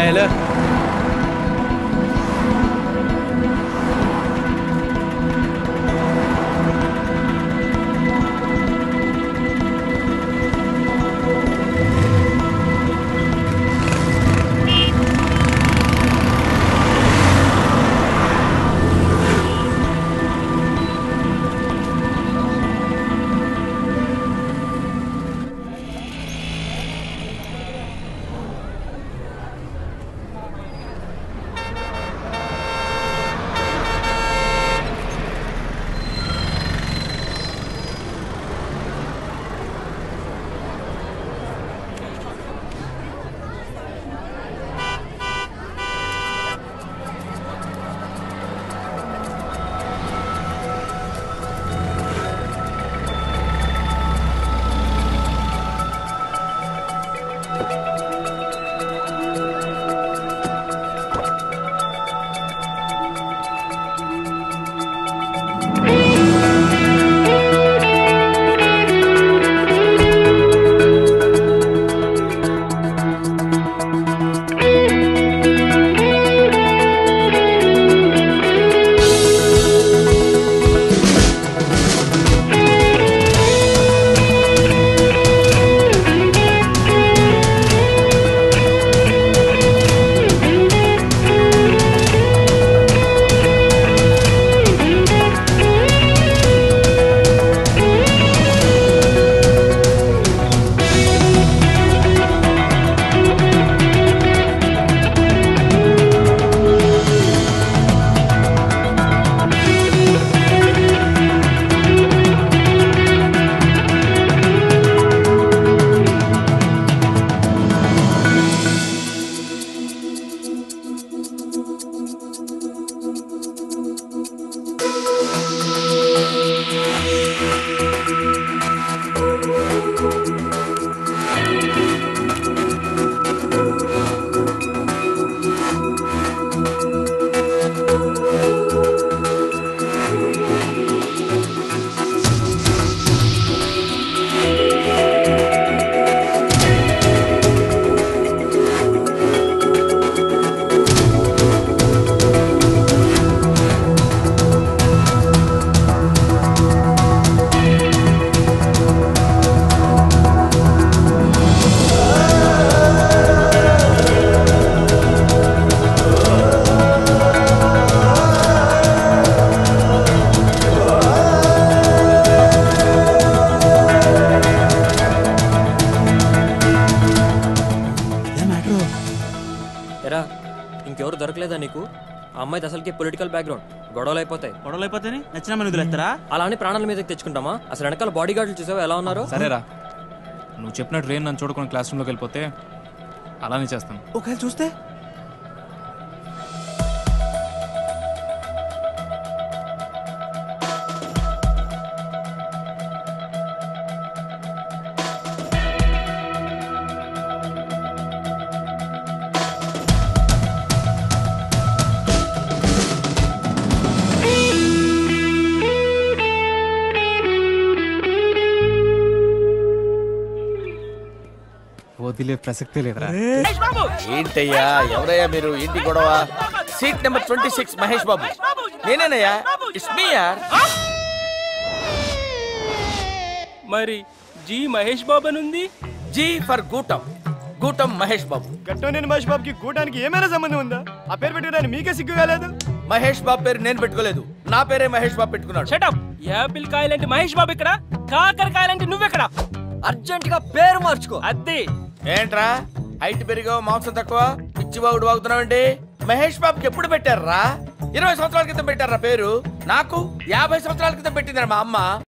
Hello ఇంకెవరు దొరకలేదా నీకు? ఆ అమ్మాయిది అసలుకి పొలిటికల్ బ్యాక్గ్రౌండ్. గొడవలు అయిపోతాయి నచ్చిన మన వదిలేస్తారా? అలా అని ప్రాణాల మీదకి తెచ్చుకుంటామా? అసలు వెనకాల బాడీ గార్డులు చూసావా ఎలా ఉన్నారు? సరేరా, నువ్వు చెప్పినట్టు రేన్ నన్ను చూడకుండా క్లాస్ రూమ్లోకి వెళ్ళిపోతే అలానే చేస్తాను. ఒకవేళ చూస్తే వదిలే ప్రసక్తే లేదురా. ఏంటయ్యా, ఎవరయ్యా మీరు? ఏంటి గొడవ? Seat number 26 Mahesh Babu. నేనేనయ్యా, ఇట్స్ మీ యార్. మరి జీ మహేష్ బాబు అని ఉంది. G for Gootam, Gootam Mahesh Babu. గట్టోనేని మహేష్ బాబుకి గూటానికి ఏమైనా సంబంధం ఉందా? ఆ పేరు పెట్టుకోవడానికి మీకే సిగ్గు కాలేదు? మహేష్ బాబు పేరు నేను పెట్టుకోలేదు, నా పేరే మహేష్ బాబు పెట్టుకున్నాడు. షటప్. యాపిల్ కాయలంటే మహేష్ బాబు ఇక్కడ, కాకరకాయలంటే నువ్వెక్కడ? అర్జెంట్ గా పేరు మార్చుకో. అద్దె ఏంట్రా హైట్ పెరిగావు మాంసం తక్కువ, పిచ్చి బాగుడు వాగుతున్నావండి? మహేష్ బాబుకి ఎప్పుడు పెట్టారా? 20 సంవత్సరాల క్రితం పెట్టారా పేరు? నాకు 50 సంవత్సరాల క్రితం పెట్టిందిరా మా అమ్మ.